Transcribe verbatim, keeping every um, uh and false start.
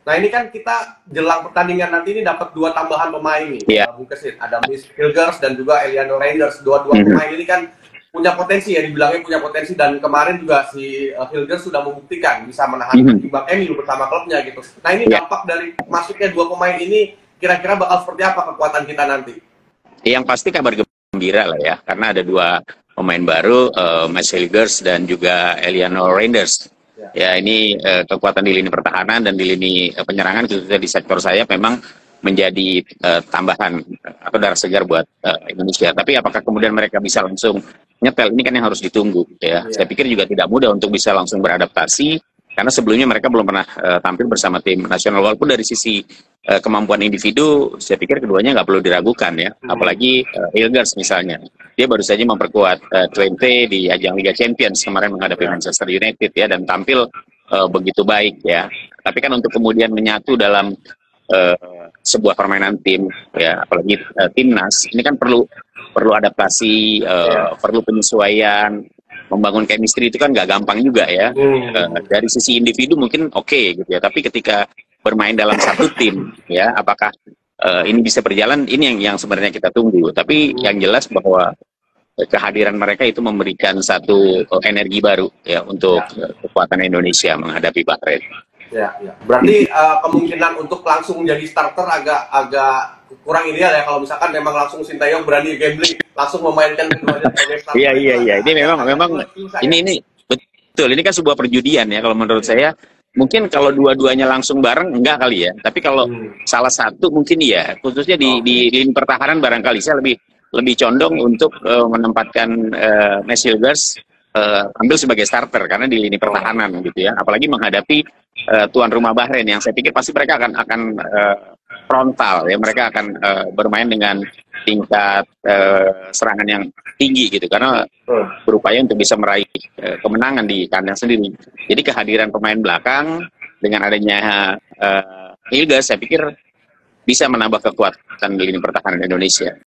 Nah ini kan kita jelang pertandingan nanti ini dapat dua tambahan pemain nih, Iya. Bung Kesit. Ada Miss Hilgers dan juga Eliano Reinders. Dua-dua Mhm. pemain ini kan punya potensi ya, dibilangnya punya potensi. Dan kemarin juga si uh, Hilgers sudah membuktikan bisa menahan Mhm. imbang M U bersama klubnya gitu. Nah ini Iya. dampak dari masuknya dua pemain ini kira-kira bakal seperti apa kekuatan kita nanti? Yang pasti kabar gembira lah ya, karena ada dua pemain baru, uh, Miss Hilgers dan juga Eliano Reinders. Ya, ini uh, kekuatan di lini pertahanan dan di lini uh, penyerangan khususnya di sektor sayap memang menjadi uh, tambahan uh, atau darah segar buat uh, Indonesia. Tapi apakah kemudian mereka bisa langsung nyetel? Ini kan yang harus ditunggu ya. Yeah. Saya pikir juga tidak mudah untuk bisa langsung beradaptasi karena sebelumnya mereka belum pernah uh, tampil bersama tim nasional. Walaupun dari sisi uh, kemampuan individu, saya pikir keduanya nggak perlu diragukan ya. Hmm. Apalagi uh, Hilgers misalnya. Dia baru saja memperkuat uh, Twente di ajang Liga Champions kemarin menghadapi yeah. Manchester United ya, dan tampil uh, begitu baik ya. Tapi kan untuk kemudian menyatu dalam uh, sebuah permainan tim ya, apalagi uh, timnas, ini kan perlu perlu adaptasi, uh, yeah. perlu penyesuaian, membangun chemistry itu kan nggak gampang juga ya. Hmm. Uh, dari sisi individu mungkin oke okay, gitu ya, tapi ketika bermain dalam satu tim ya, apakah Uh, ini bisa berjalan, ini yang yang sebenarnya kita tunggu. Tapi hmm. yang jelas bahwa kehadiran mereka itu memberikan satu uh, energi baru ya untuk ya. uh, kekuatan Indonesia menghadapi Bahrain. Ya, ya. Berarti uh, kemungkinan untuk langsung jadi starter agak agak kurang ideal ya, kalau misalkan memang langsung Sintayong berani gambling langsung memainkan keduanya sebagai starter. Iya iya iya. Ini memang memang ini ini betul. Ini kan sebuah perjudian ya kalau menurut saya. Mungkin kalau dua-duanya langsung bareng enggak kali ya, tapi kalau hmm. salah satu mungkin iya, khususnya di, oh. di lini pertahanan barangkali saya lebih lebih condong untuk uh, menempatkan uh, Miss Hilgers uh, ambil sebagai starter karena di lini pertahanan oh. gitu ya, apalagi menghadapi uh, tuan rumah Bahrain yang saya pikir pasti mereka akan akan uh, frontal ya, mereka akan uh, bermain dengan tingkat uh, serangan yang tinggi gitu karena hmm. berupaya untuk bisa meraih uh, kemenangan di kandang sendiri. Jadi kehadiran pemain belakang dengan adanya uh, Hilgers saya pikir bisa menambah kekuatan di lini pertahanan Indonesia.